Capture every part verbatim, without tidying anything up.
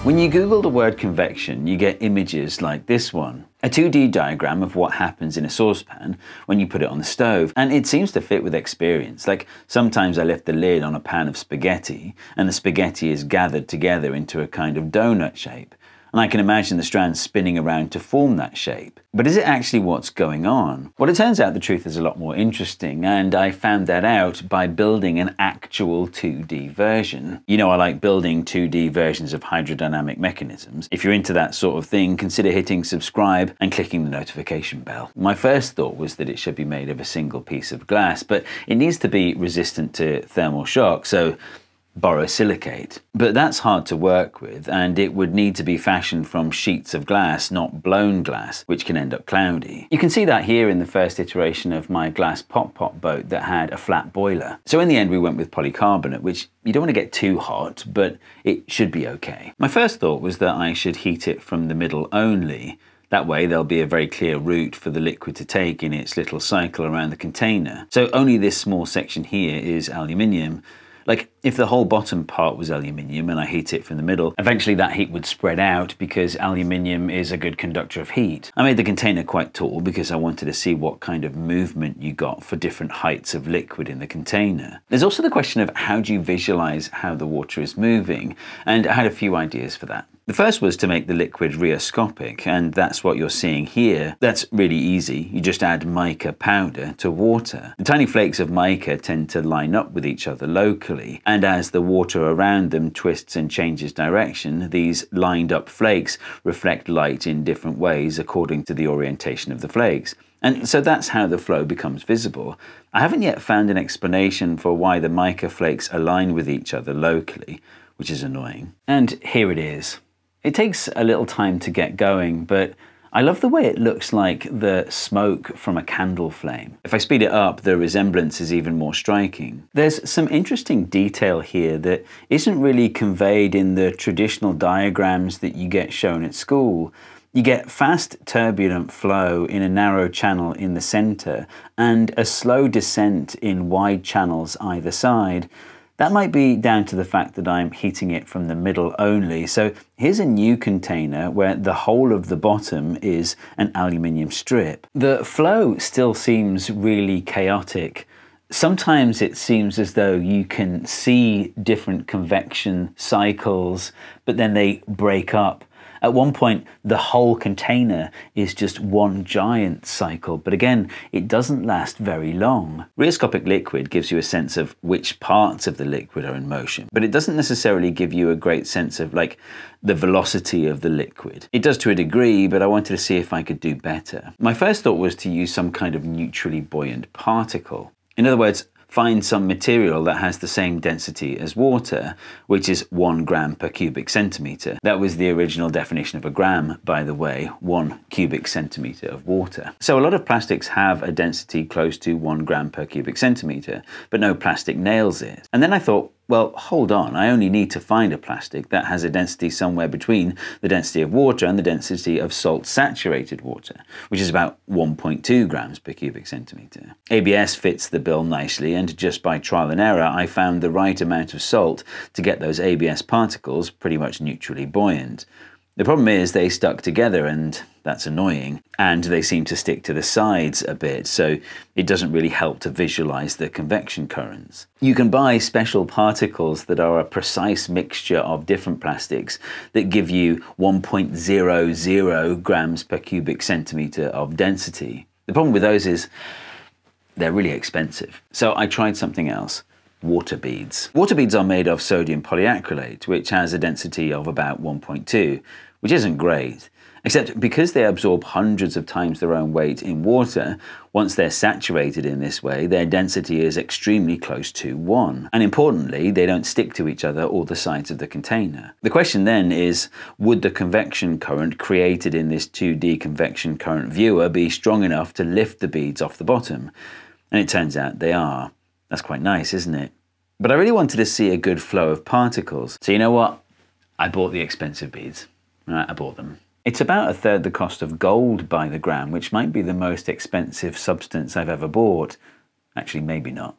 When you Google the word convection, you get images like this one. A two D diagram of what happens in a saucepan when you put it on the stove, and it seems to fit with experience. Like, sometimes I lift the lid on a pan of spaghetti, and the spaghetti is gathered together into a kind of donut shape. And I can imagine the strands spinning around to form that shape. But is it actually what's going on? Well, it turns out the truth is a lot more interesting, and I found that out by building an actual two D version. You know, I like building two D versions of hydrodynamic mechanisms. If you're into that sort of thing, consider hitting subscribe and clicking the notification bell. My first thought was that it should be made of a single piece of glass, but it needs to be resistant to thermal shock, so borosilicate. But that's hard to work with, and it would need to be fashioned from sheets of glass, not blown glass, which can end up cloudy. You can see that here in the first iteration of my glass pop-pop boat that had a flat boiler. So in the end we went with polycarbonate, which you don't want to get too hot, but it should be okay. My first thought was that I should heat it from the middle only. That way there'll be a very clear route for the liquid to take in its little cycle around the container. So only this small section here is aluminium. Like, if the whole bottom part was aluminium and I heat it from the middle, eventually that heat would spread out because aluminium is a good conductor of heat. I made the container quite tall because I wanted to see what kind of movement you got for different heights of liquid in the container. There's also the question of how do you visualize how the water is moving, and I had a few ideas for that. The first was to make the liquid rheoscopic, and that's what you're seeing here. That's really easy. You just add mica powder to water. The tiny flakes of mica tend to line up with each other locally, and as the water around them twists and changes direction, these lined up flakes reflect light in different ways according to the orientation of the flakes. And so that's how the flow becomes visible. I haven't yet found an explanation for why the mica flakes align with each other locally, which is annoying. And here it is. It takes a little time to get going, but I love the way it looks like the smoke from a candle flame. If I speed it up, the resemblance is even more striking. There's some interesting detail here that isn't really conveyed in the traditional diagrams that you get shown at school. You get fast turbulent flow in a narrow channel in the center and a slow descent in wide channels either side. That might be down to the fact that I'm heating it from the middle only. So here's a new container where the whole of the bottom is an aluminium strip. The flow still seems really chaotic. Sometimes it seems as though you can see different convection cycles, but then they break up. At one point, the whole container is just one giant cycle, but again, it doesn't last very long. Rheoscopic liquid gives you a sense of which parts of the liquid are in motion, but it doesn't necessarily give you a great sense of, like, the velocity of the liquid. It does to a degree, but I wanted to see if I could do better. My first thought was to use some kind of neutrally buoyant particle. In other words, find some material that has the same density as water, which is one gram per cubic centimeter. That was the original definition of a gram, by the way, one cubic centimeter of water. So a lot of plastics have a density close to one gram per cubic centimeter, but no plastic nails it. And then I thought, well, hold on, I only need to find a plastic that has a density somewhere between the density of water and the density of salt-saturated water, which is about one point two grams per cubic centimeter. A B S fits the bill nicely, and just by trial and error, I found the right amount of salt to get those A B S particles pretty much neutrally buoyant. The problem is they stuck together, and that's annoying, and they seem to stick to the sides a bit, so it doesn't really help to visualize the convection currents. You can buy special particles that are a precise mixture of different plastics that give you one point zero zero grams per cubic centimeter of density. The problem with those is they're really expensive. So I tried something else. Water beads. Water beads are made of sodium polyacrylate, which has a density of about one point two, which isn't great. Except because they absorb hundreds of times their own weight in water, once they're saturated in this way, their density is extremely close to one. And importantly, they don't stick to each other or the sides of the container. The question then is, would the convection current created in this two D convection current viewer be strong enough to lift the beads off the bottom? And it turns out they are. That's quite nice, isn't it? But I really wanted to see a good flow of particles. So you know what? I bought the expensive beads. Right, I bought them. It's about a third the cost of gold by the gram, which might be the most expensive substance I've ever bought. Actually, maybe not.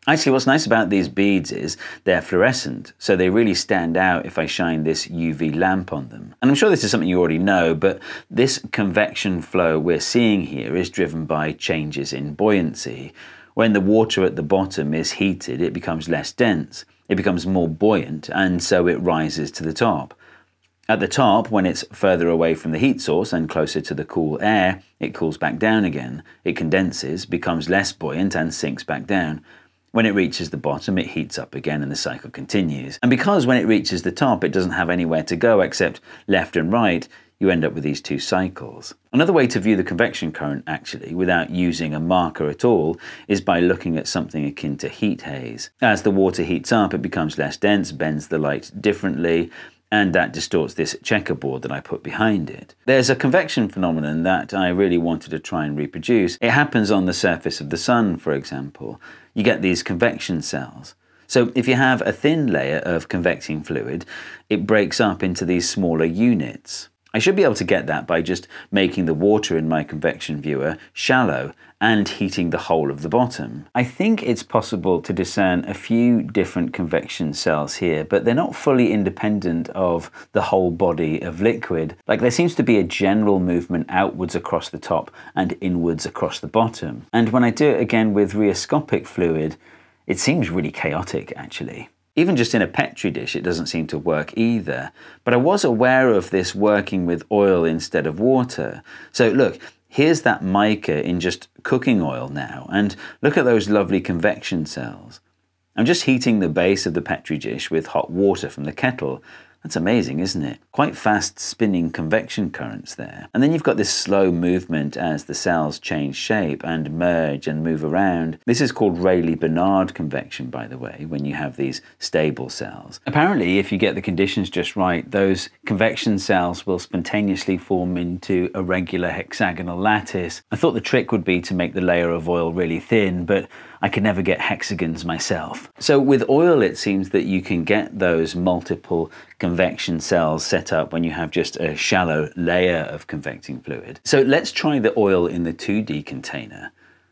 Actually, what's nice about these beads is they're fluorescent, so they really stand out if I shine this U V lamp on them. And I'm sure this is something you already know, but this convection flow we're seeing here is driven by changes in buoyancy. When the water at the bottom is heated, it becomes less dense, it becomes more buoyant, and so it rises to the top. At the top, when it's further away from the heat source and closer to the cool air, it cools back down again. It condenses, becomes less buoyant, and sinks back down. When it reaches the bottom, it heats up again and the cycle continues. And because when it reaches the top, it doesn't have anywhere to go except left and right, you end up with these two cycles. Another way to view the convection current, actually, without using a marker at all, is by looking at something akin to heat haze. As the water heats up, it becomes less dense, bends the light differently, and that distorts this checkerboard that I put behind it. There's a convection phenomenon that I really wanted to try and reproduce. It happens on the surface of the sun, for example. You get these convection cells. So if you have a thin layer of convecting fluid, it breaks up into these smaller units. I should be able to get that by just making the water in my convection viewer shallow and heating the whole of the bottom. I think it's possible to discern a few different convection cells here, but they're not fully independent of the whole body of liquid. Like, there seems to be a general movement outwards across the top and inwards across the bottom. And when I do it again with rheoscopic fluid, it seems really chaotic, actually. Even just in a Petri dish, it doesn't seem to work either. But I was aware of this working with oil instead of water. So look, here's that mica in just cooking oil now, and look at those lovely convection cells. I'm just heating the base of the Petri dish with hot water from the kettle. That's amazing, isn't it? Quite fast spinning convection currents there. And then you've got this slow movement as the cells change shape and merge and move around. This is called Rayleigh-Benard convection, by the way, when you have these stable cells. Apparently, if you get the conditions just right, those convection cells will spontaneously form into a regular hexagonal lattice. I thought the trick would be to make the layer of oil really thin, but I could never get hexagons myself. So with oil, it seems that you can get those multiple convection cells set up when you have just a shallow layer of convecting fluid. So let's try the oil in the two D container.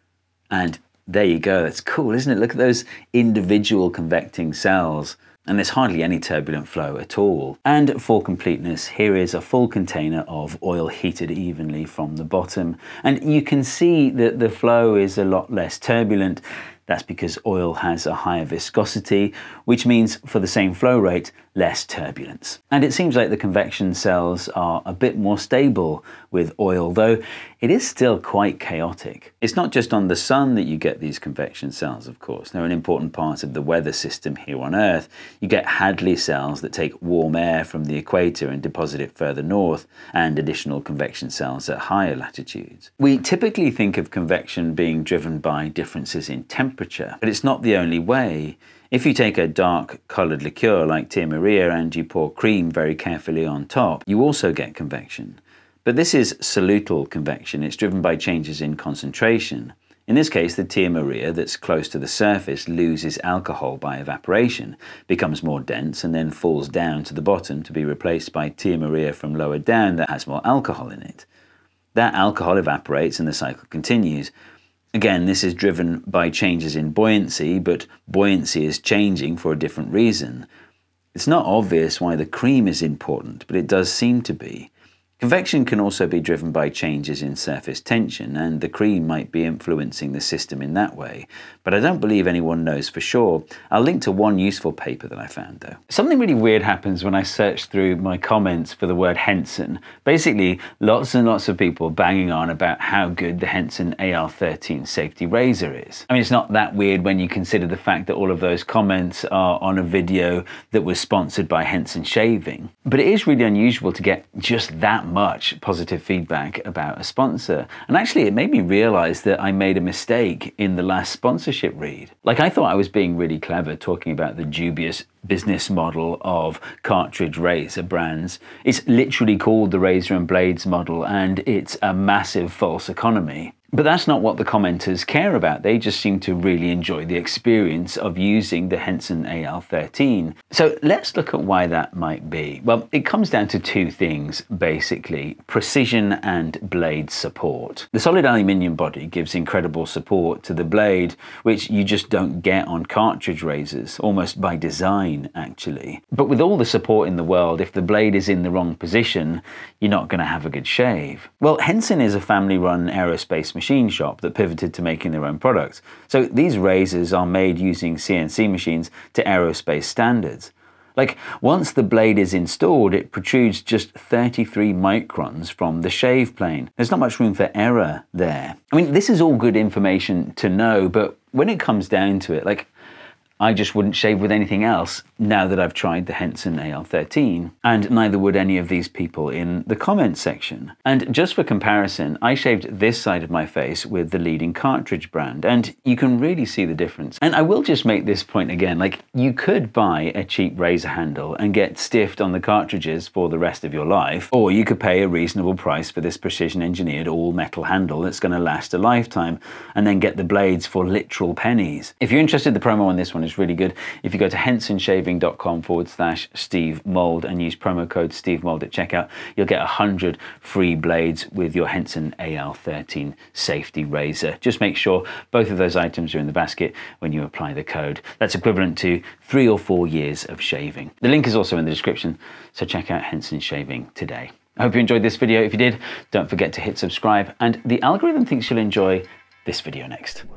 And there you go, that's cool, isn't it? Look at those individual convecting cells. And there's hardly any turbulent flow at all. And for completeness, here is a full container of oil heated evenly from the bottom. And you can see that the flow is a lot less turbulent. That's because oil has a higher viscosity, which means for the same flow rate, less turbulence. And it seems like the convection cells are a bit more stable with oil, though it is still quite chaotic. It's not just on the sun that you get these convection cells, of course. They're an important part of the weather system here on Earth. You get Hadley cells that take warm air from the equator and deposit it further north, and additional convection cells at higher latitudes. We typically think of convection being driven by differences in temperature, but it's not the only way. If you take a dark coloured liqueur like Tia Maria and you pour cream very carefully on top, you also get convection. But this is solutal convection. It's driven by changes in concentration. In this case, the Tia Maria that's close to the surface loses alcohol by evaporation, becomes more dense, and then falls down to the bottom to be replaced by Tia Maria from lower down that has more alcohol in it. That alcohol evaporates and the cycle continues. Again, this is driven by changes in buoyancy, but buoyancy is changing for a different reason. It's not obvious why the cream is important, but it does seem to be. Convection can also be driven by changes in surface tension, and the cream might be influencing the system in that way, but I don't believe anyone knows for sure. I'll link to one useful paper that I found, though. Something really weird happens when I search through my comments for the word Henson. Basically, lots and lots of people banging on about how good the Henson A R thirteen safety razor is. I mean, it's not that weird when you consider the fact that all of those comments are on a video that was sponsored by Henson Shaving. But it is really unusual to get just that much positive feedback about a sponsor. And actually, it made me realize that I made a mistake in the last sponsorship read. Like, I thought I was being really clever talking about the dubious business model of cartridge razor brands. It's literally called the razor and blades model, and it's a massive false economy. But that's not what the commenters care about. They just seem to really enjoy the experience of using the Henson A L thirteen. So let's look at why that might be. Well, it comes down to two things, basically: precision and blade support. The solid aluminium body gives incredible support to the blade, which you just don't get on cartridge razors, almost by design, actually. But with all the support in the world, if the blade is in the wrong position, you're not going to have a good shave. Well, Henson is a family-run aerospace machine shop that pivoted to making their own products. So these razors are made using C N C machines to aerospace standards. Like, once the blade is installed, it protrudes just thirty-three microns from the shave plane. There's not much room for error there. I mean, this is all good information to know, but when it comes down to it, like, I just wouldn't shave with anything else now that I've tried the Henson A L thirteen, and neither would any of these people in the comment section. And just for comparison, I shaved this side of my face with the leading cartridge brand, and you can really see the difference. And I will just make this point again, like, you could buy a cheap razor handle and get stiffed on the cartridges for the rest of your life, or you could pay a reasonable price for this precision engineered all metal handle that's going to last a lifetime, and then get the blades for literal pennies. If you're interested, the promo on this one is really good. If you go to hensonshaving.com forward slash Steve Mould and use promo code Steve Mould at checkout, you'll get one hundred free blades with your Henson A L thirteen safety razor. Just make sure both of those items are in the basket when you apply the code. That's equivalent to three or four years of shaving. The link is also in the description, so check out Henson Shaving today. I hope you enjoyed this video. If you did, don't forget to hit subscribe, and the algorithm thinks you'll enjoy this video next.